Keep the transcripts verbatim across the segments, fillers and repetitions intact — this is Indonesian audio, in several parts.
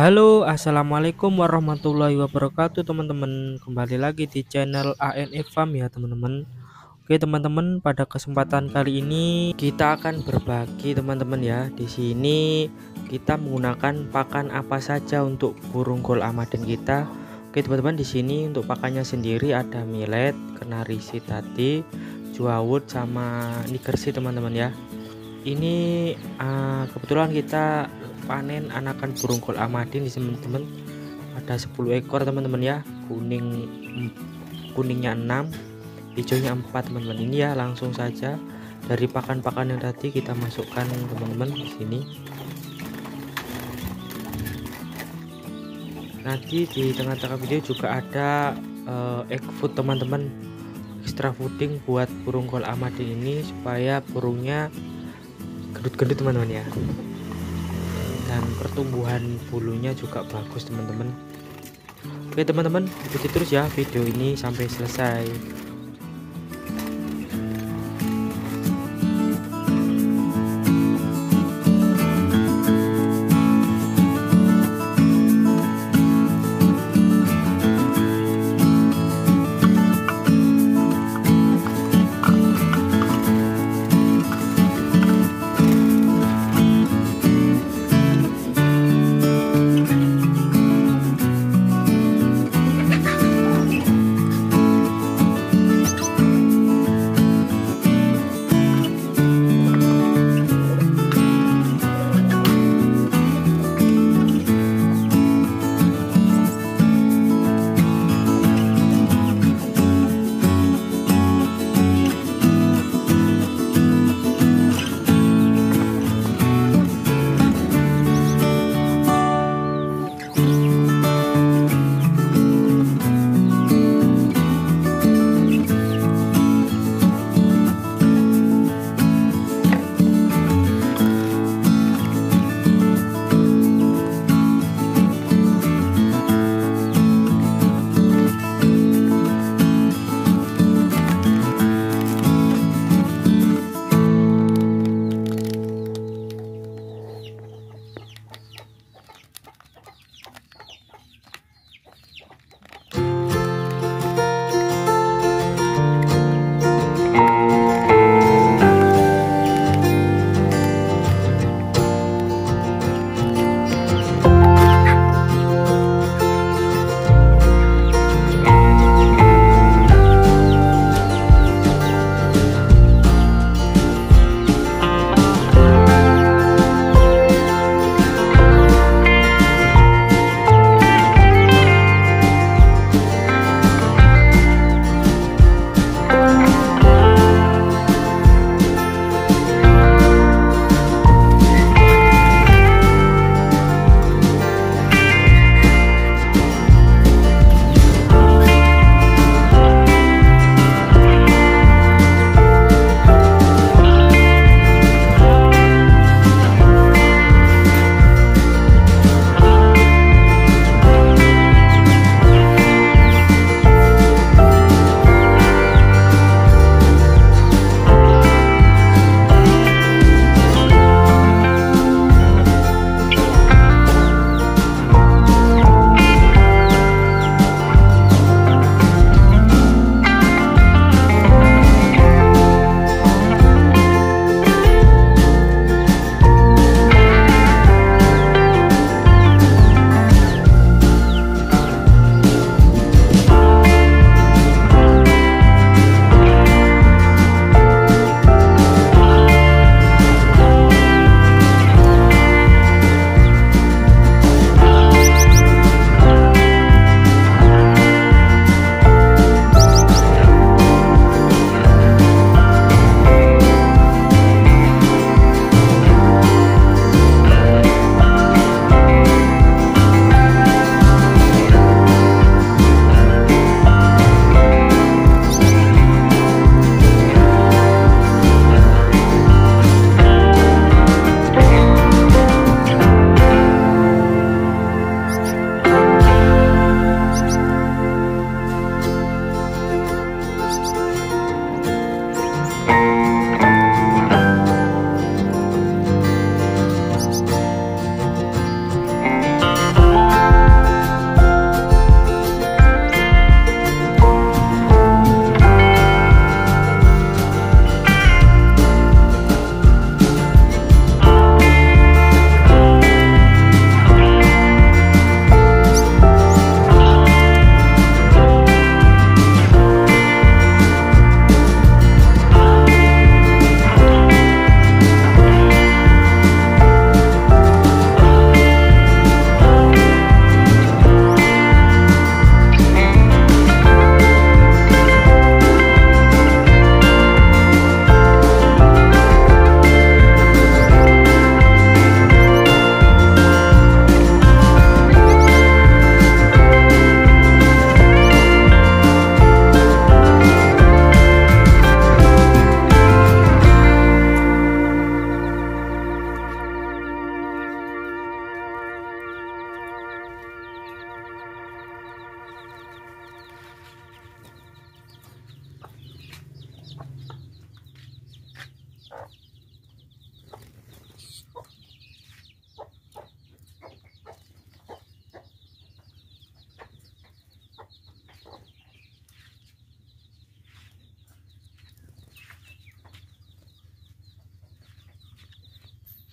Halo, assalamualaikum warahmatullahi wabarakatuh, teman-teman. Kembali lagi di channel A N F Farm ya, teman-teman. Oke, teman-teman, pada kesempatan kali ini kita akan berbagi, teman-teman ya. Di sini kita menggunakan pakan apa saja untuk burung gol Amaden kita. Oke, teman-teman, di sini untuk pakannya sendiri ada millet, kenari sitati, juawut sama nigersi, teman-teman ya. Ini uh, kebetulan kita panen anakan burung gol Amaden di teman-teman, ada sepuluh ekor teman-teman ya. Kuning kuningnya enam, hijaunya empat, teman-teman. Ini ya, langsung saja dari pakan-pakan yang tadi kita masukkan, teman-teman, di sini. Nanti di tengah-tengah video juga ada uh, egg food, teman-teman, extra fooding buat burung gol Amaden ini supaya burungnya gendut-gendut, teman-teman ya, dan pertumbuhan bulunya juga bagus, teman-teman. Oke, teman-teman, ikuti terus ya video ini sampai selesai.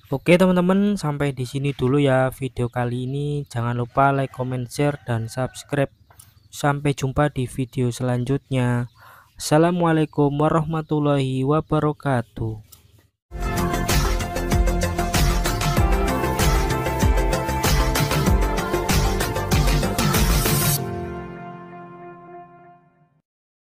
Oke teman-teman, sampai di sini dulu ya video kali ini. Jangan lupa like, comment, share, dan subscribe. Sampai jumpa di video selanjutnya. Assalamualaikum warahmatullahi wabarakatuh.